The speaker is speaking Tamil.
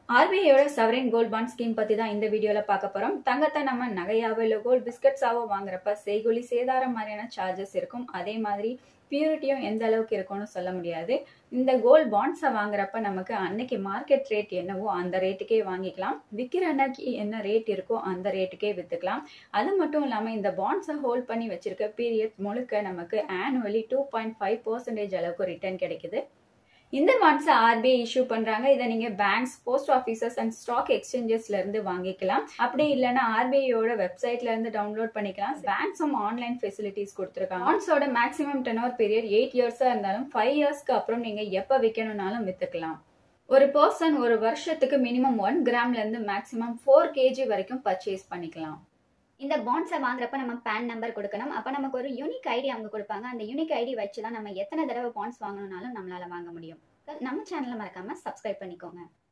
ஆர்பிஐயோட சவரின் கோல்ட் பாண்ட் ஸ்கீம் பத்தி தான் இந்த வீடியோல பார்க்க போறோம். தங்கத்தை நம்ம நகையாவோ இல்ல கோல்ட் பிஸ்கட்ஸாவோ வாங்குறப்ப செய்கூலி சேதாரம் மாதிரியான சார்ஜஸ் இருக்கும். அதே மாதிரி பியூரிட்டியும் எந்த அளவுக்கு இருக்கும்னு சொல்ல முடியாது. இந்த கோல்ட் பாண்ட்ஸை வாங்குறப்ப நமக்கு அன்னைக்கு மார்க்கெட் ரேட் என்னவோ அந்த ரேட்டுக்கே வாங்கிக்கலாம். விற்கிற அன்னைக்கு என்ன ரேட் இருக்கோ அந்த ரேட்டுக்கே வித்துக்கலாம். அது மட்டும் இல்லாம இந்த பாண்ட்ஸை ஹோல்ட் பண்ணி வச்சிருக்க பீரியட் முழுக்க நமக்கு ஆனுவலி 2.5% அளவுக்கு ரிட்டர்ன் கிடைக்குது. இந்த பாண்ட்ஸை ஆர்பிஐ இஷ்யூ பண்றாங்க. இதை நீங்க banks, post offices and stock எக்ஸ்சேஞ்சஸ்ல இருந்து வாங்கிக்கலாம். அப்படி இல்லைன்னா ஆர்பிஐயோட வெப்சைட்ல இருந்து டவுன்லோட் பண்ணிக்கலாம். பேங்க்ஸும் ஆன்லைன் ஃபெசிலிட்டிஸ் கொடுத்துருக்காங்க. பாண்ட்ஸோட மேக்ஸிமம் டெனோர் பீரியட் 8 இயர்ஸா இருந்தாலும் 5 இயர்ஸ்க்கு அப்புறம் நீங்க எப்ப விற்கணும்னாலும் வித்துக்கலாம். ஒரு பர்சன் ஒரு வருஷத்துக்கு மினிமம் 1 கிராம்ல இருந்து மேக்ஸிமம் 4 kg வரைக்கும் பர்ச்சேஸ் பண்ணிக்கலாம். இந்த பாண்ட்ஸை வாங்குறப்ப நம்ம பேன் நம்பர் கொடுக்கணும். அப்போ நமக்கு ஒரு யூனிக் ஐடி அவங்க கொடுப்பாங்க. அந்த யூனிக் ஐடி வச்சு தான் நம்ம எத்தனை தடவை பாண்ட்ஸ் வாங்கணும்னாலும் நம்மளால வாங்க முடியும். நம்ம சேனலை மறக்காம சப்ஸ்கிரைப் பண்ணிக்கோங்க.